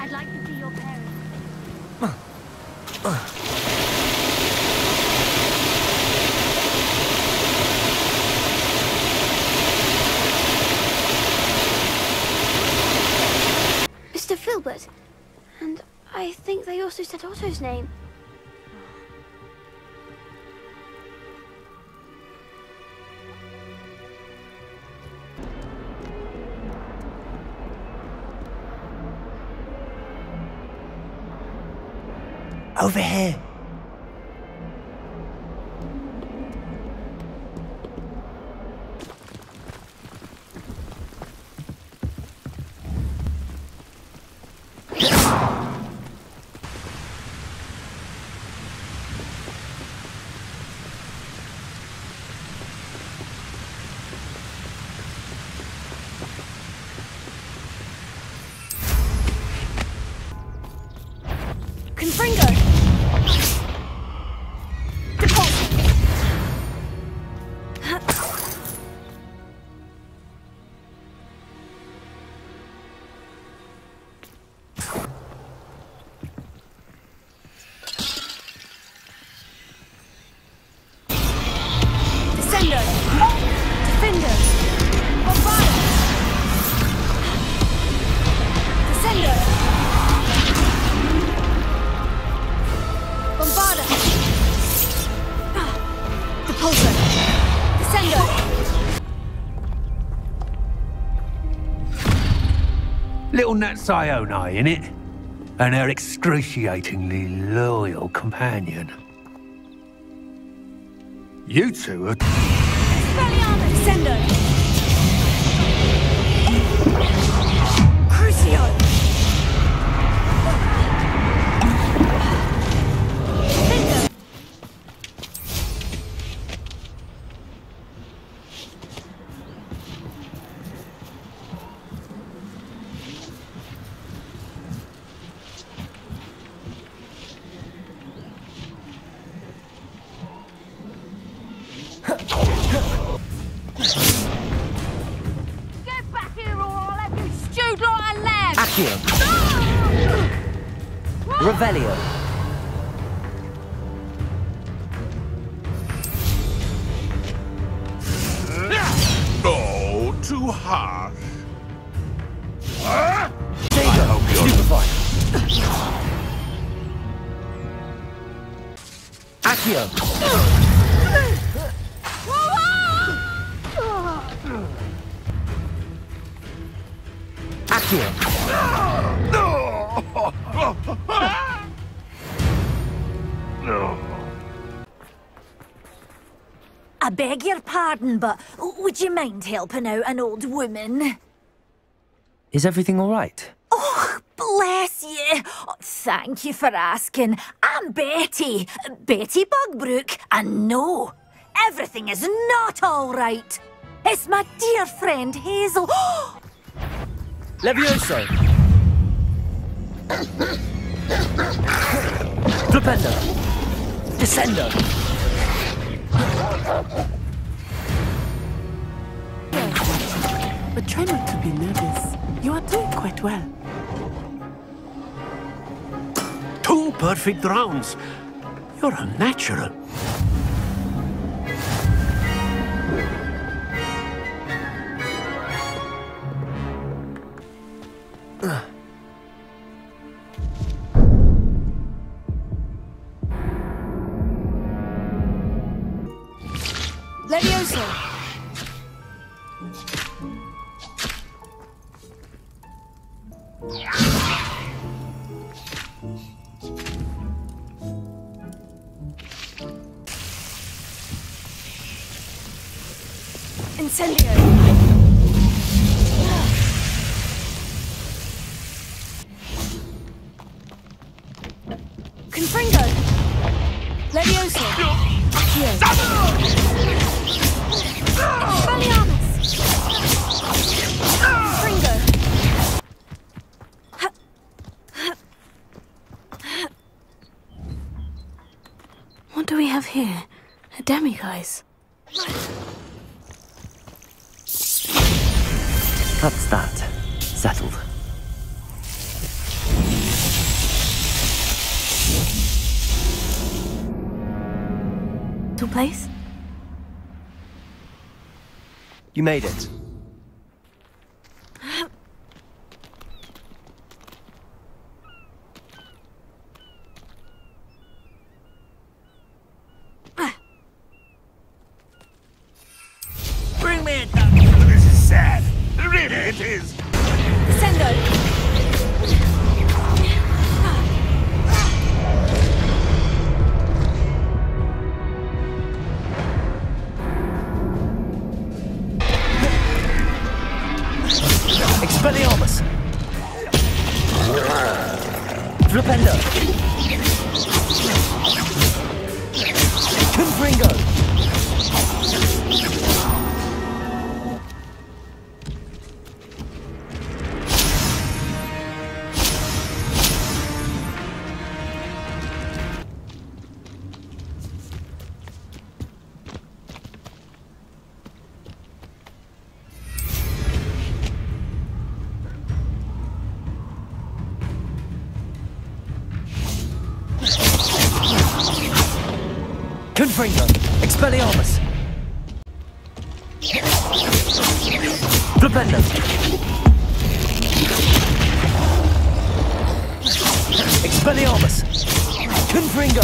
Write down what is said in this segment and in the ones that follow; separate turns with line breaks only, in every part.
I'd like to see your parents.
Mr. Filbert. And I think they also said Otto's name.
Over here.
Confringo! Descendo! Defender! Bombard! Descendo! Bombarda! Depulso! Descendo!
Little Nat Sioni, innit? And her excruciatingly loyal companion. You two are...
Expelliarmus! Descendo! Crucio! Defender! Get back here or I'll have you stewed like a lamb!
Accio. Revelio.
Oh, too harsh.
Dago. Stupefy. Accio. Accio.
I beg your pardon, but would you mind helping out an old woman?
Is everything all right?
Oh, bless you. Oh, thank you for asking. I'm Betty. Betty Bugbrook. And no, everything is not all right. It's my dear friend Hazel.
Levioso. Flipendo. Descendo.
But try not to be nervous. You are doing quite well.
2 perfect rounds. You're a natural.
Levioso! Incendio! Confringo! Levioso! Accio! Expelliarmus! Confringo!
What do we have here? A demiguise.
That's that. Settled.
To place?
You made it.
Bring me a cup. This is sad. Really, it is.
Sendo!
Expelliarmus! Flipendo! Confringo! Confringo! Expelliarmus! Flipendo! Expelliarmus! Confringo!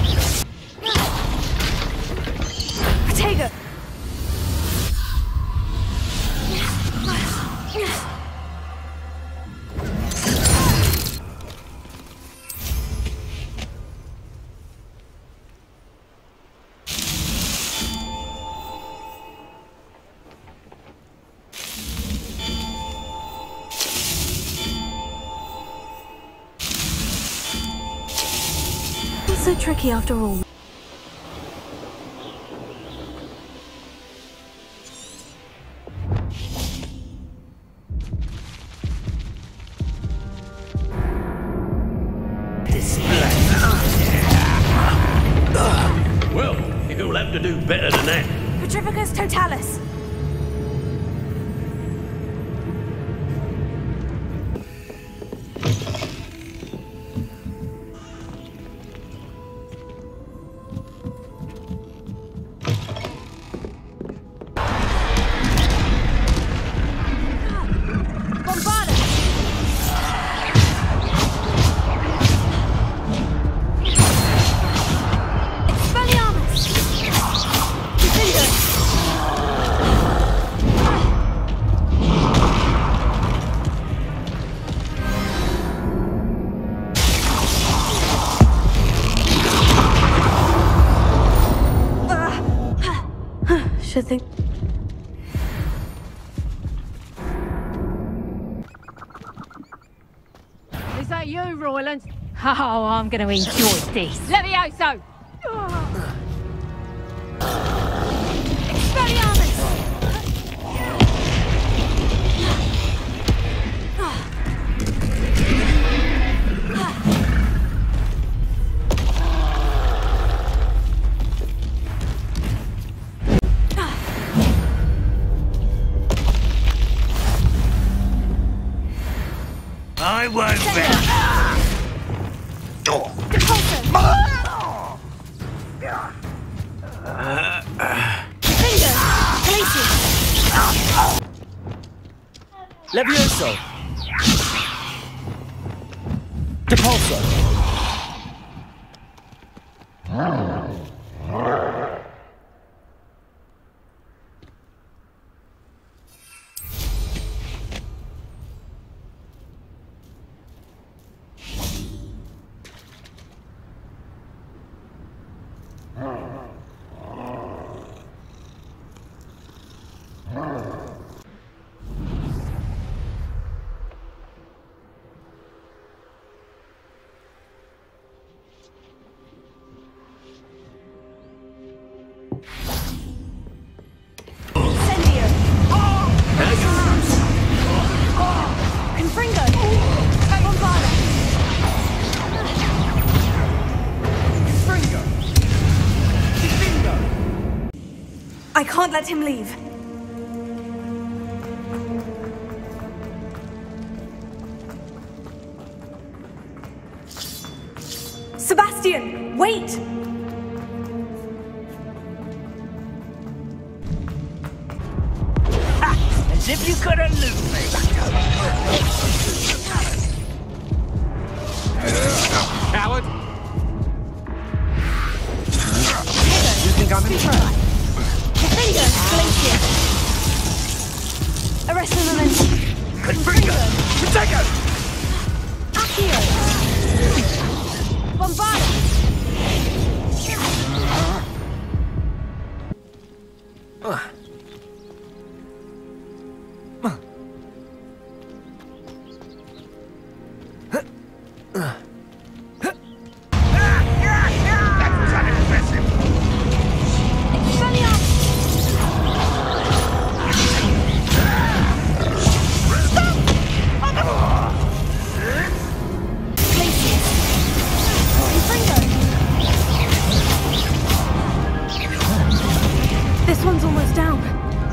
Protego!
It's so tricky after all.
Well, you'll have to do better than that.
Petrificus totalis!
Should think.
Is that you, Royland? Oh, I'm going to enjoy this. Levioso!
Expelliarmus!
I won't bet.
Levioso! Depulso!
I can't let him leave. Sebastian, wait!
if you could elude me. Coward!
You think I'm impressed?
Finger, Glacier. Arrest the momentum.
Confringo! Protego!
Accio. Bombard.
That was unimpressive.
This one's almost down.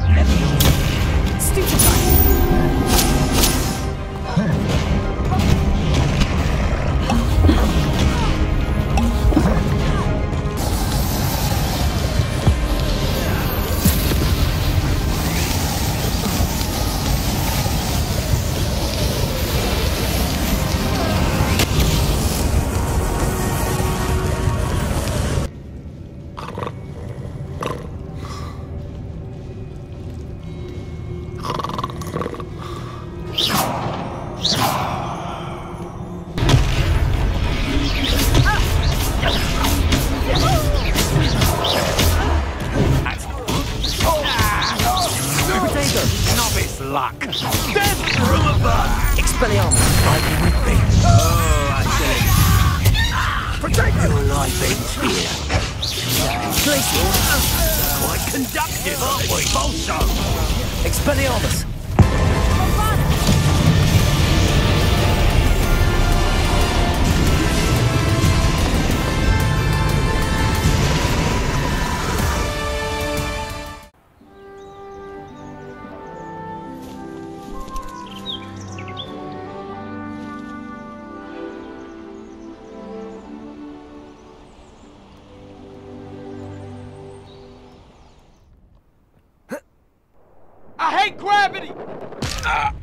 Novice luck. Death from above.
Expelliarmus, fight with me.
Oh, I say. Protect your life ends here.
Glacier.
Quite conductive, aren't we? Bolso.
Expelliarmus.
I hate gravity!